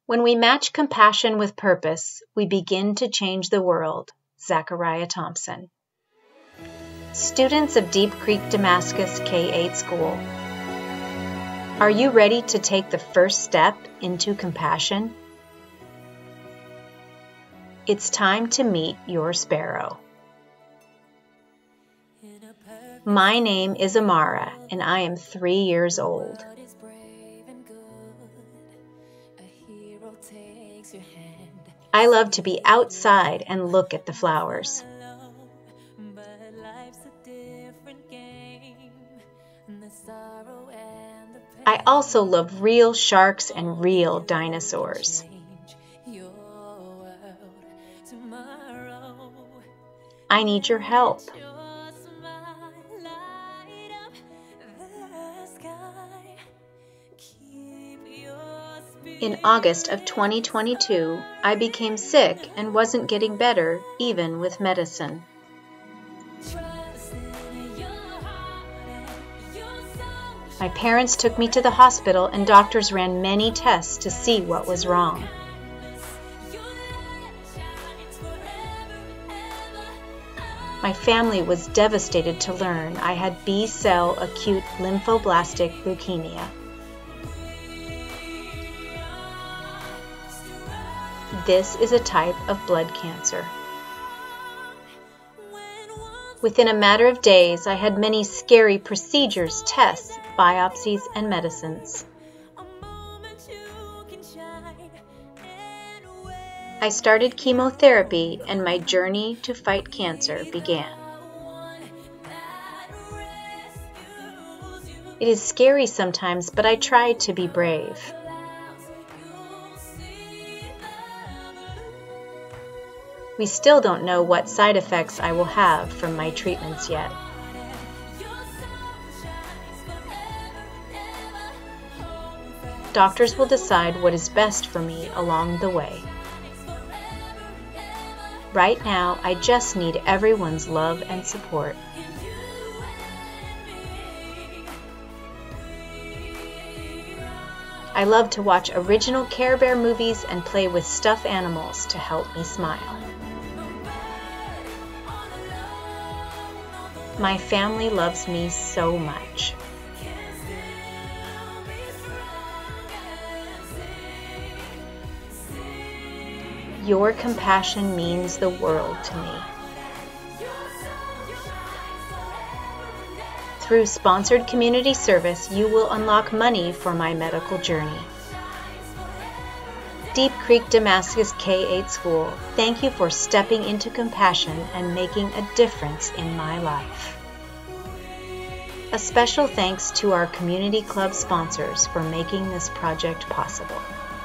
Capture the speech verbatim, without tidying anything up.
When we match compassion with purpose, we begin to change the world. Zachariah Thompson. Students of Deep Creek Damascus K eight School, are you ready to take the first step into compassion? It's time to meet your Sparrow. My name is Amara, and I am three years old. I love to be outside and look at the flowers. I also love real sharks and real dinosaurs. I need your help. In August of twenty twenty-two, I became sick and wasn't getting better, even with medicine. My parents took me to the hospital and doctors ran many tests to see what was wrong. My family was devastated to learn I had B-cell acute lymphoblastic leukemia. This is a type of blood cancer. Within a matter of days, I had many scary procedures, tests, biopsies, and medicines. I started chemotherapy, and my journey to fight cancer began. It is scary sometimes, but I try to be brave. We still don't know what side effects I will have from my treatments yet. Doctors will decide what is best for me along the way. Right now, I just need everyone's love and support. I love to watch original Care Bear movies and play with stuffed animals to help me smile. My family loves me so much. Your compassion means the world to me. Through sponsored community service, you will unlock money for my medical journey. Deep Creek Damascus K eight School, thank you for stepping into compassion and making a difference in my life. A special thanks to our community club sponsors for making this project possible.